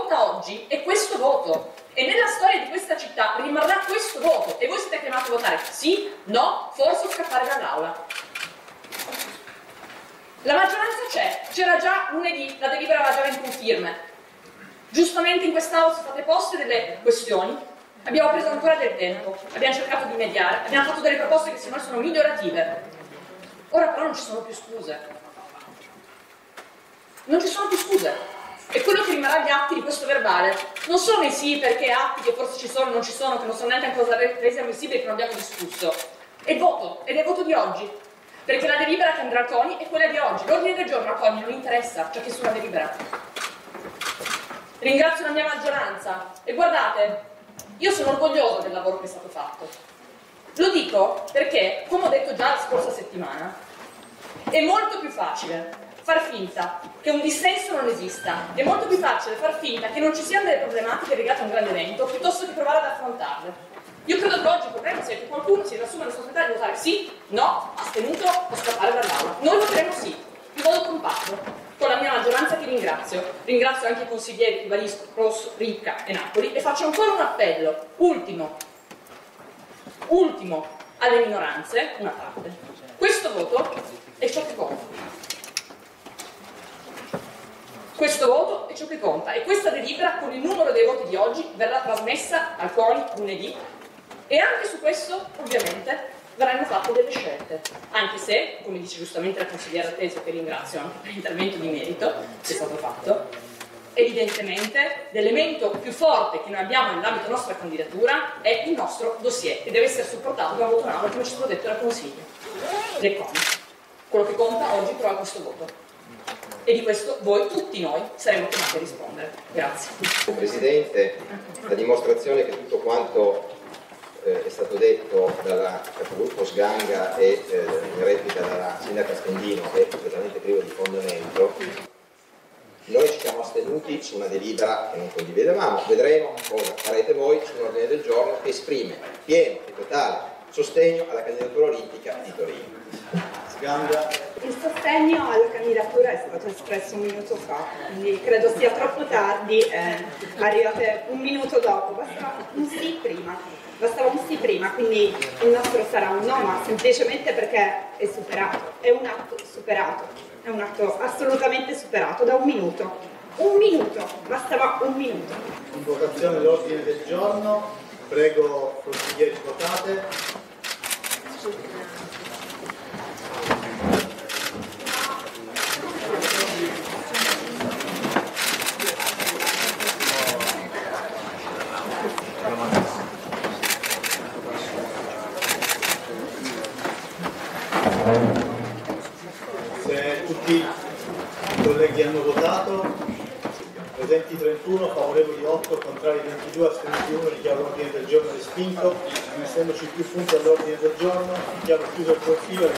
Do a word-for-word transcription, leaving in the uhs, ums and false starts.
conta oggi è questo voto. E nella storia di questa città rimarrà questo voto. E voi siete chiamati a votare sì, no, forse o scappare dall'aula. La maggioranza c'è, c'era già lunedì, la delibera aveva già ventuno firme. Giustamente in quest'aula sono state poste delle questioni, abbiamo preso ancora del tempo, abbiamo cercato di mediare, abbiamo fatto delle proposte che secondo noi sono migliorative. Ora però non ci sono più scuse. Non ci sono più scuse. E quello che rimarrà agli atti di questo verbale non sono i sì perché atti che forse ci sono, non ci sono, che non sono neanche ancora resi ammissibili, che non abbiamo discusso. È il voto, ed è il voto di oggi. Perché la delibera che andrà a CONI è quella di oggi. L'ordine del giorno a CONI non interessa, c'è che sulla delibera. Ringrazio la mia maggioranza e guardate, io sono orgogliosa del lavoro che è stato fatto. Lo dico perché, come ho detto già la scorsa settimana, è molto più facile far finta che un dissenso non esista, è molto più facile far finta che non ci siano delle problematiche legate a un grande evento piuttosto che provare ad affrontarle. Io credo che oggi il problema sia che qualcuno si riassume la responsabilità di votare sì, no, astenuto o scappare dall'aula. Noi voteremo sì, in modo compatto, con la mia maggioranza che ringrazio. Ringrazio anche i consiglieri, ribadisco, Rosso, Ricca e Napoli, e faccio ancora un appello, ultimo, ultimo, alle minoranze, una parte. Questo voto è ciò che conta. Questo voto è ciò che conta e questa delibera con il numero dei voti di oggi verrà trasmessa al CONI lunedì e anche su questo ovviamente verranno fatte delle scelte, anche se, come dice giustamente la consigliera Tesio, che ringrazio anche per l'intervento di merito che è stato fatto, evidentemente l'elemento più forte che noi abbiamo nell'ambito della nostra candidatura è il nostro dossier che deve essere supportato da un voto unanime, come ci è stato detto dal Consiglio del CONI. Quello che conta oggi però è questo voto. E di questo voi, tutti noi, saremo chiamati a rispondere. Grazie. Presidente, la dimostrazione che tutto quanto eh, è stato detto dalla capogruppo Sganga e eh, in replica dalla sindaca Stendino è completamente privo di fondamento. Noi ci siamo astenuti su una delibera che non condividevamo, vedremo cosa farete voi su un ordine del giorno che esprime pieno e totale sostegno alla candidatura olimpica di Torino. Sganga. Il sostegno alla candidatura è stato espresso un minuto fa, quindi credo sia troppo tardi, eh, arrivate un minuto dopo, bastava un sì prima, bastava un sì prima, quindi il nostro sarà un no, ma semplicemente perché è superato, è un atto superato, è un atto assolutamente superato da un minuto, un minuto, bastava un minuto. In votazione l'ordine del giorno, prego consiglieri votate. Se tutti i colleghi hanno votato, presenti trentuno, favorevoli otto, contrari ventidue, astenuti uno, dichiaro l'ordine del giorno respinto. Non essendoci più punti all'ordine del giorno, dichiaro chiuso il consiglio.